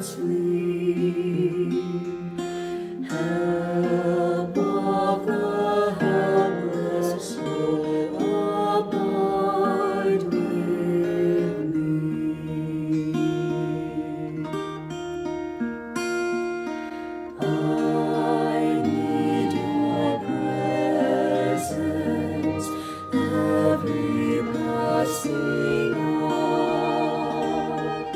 cowards flee. Help of the helpless soul, abide with me. I need your presence every passing hour.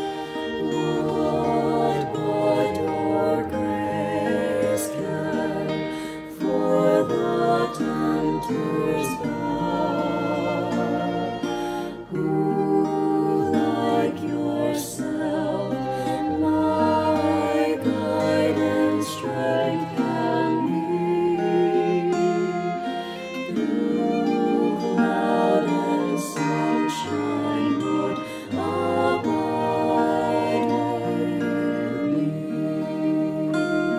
What but your grace can for the tempter's power? Who like yourself my guide and strength can be? Through cloud and sunshine, Lord, abide with me.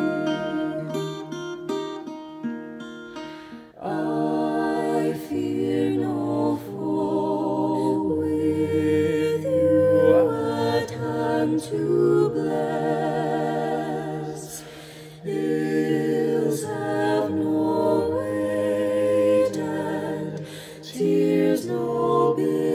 I fear no foe, with you at hand to bless. Ills have no weight and tears no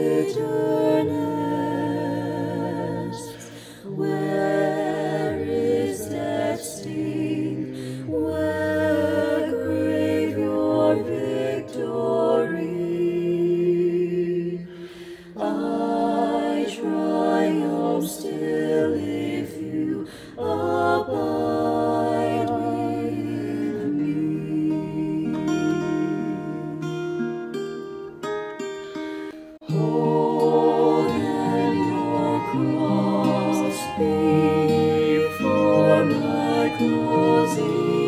bitterness. Where is death's sting? Where grave your victory? I triumph still if you abide with me. Hold then your cross before my closing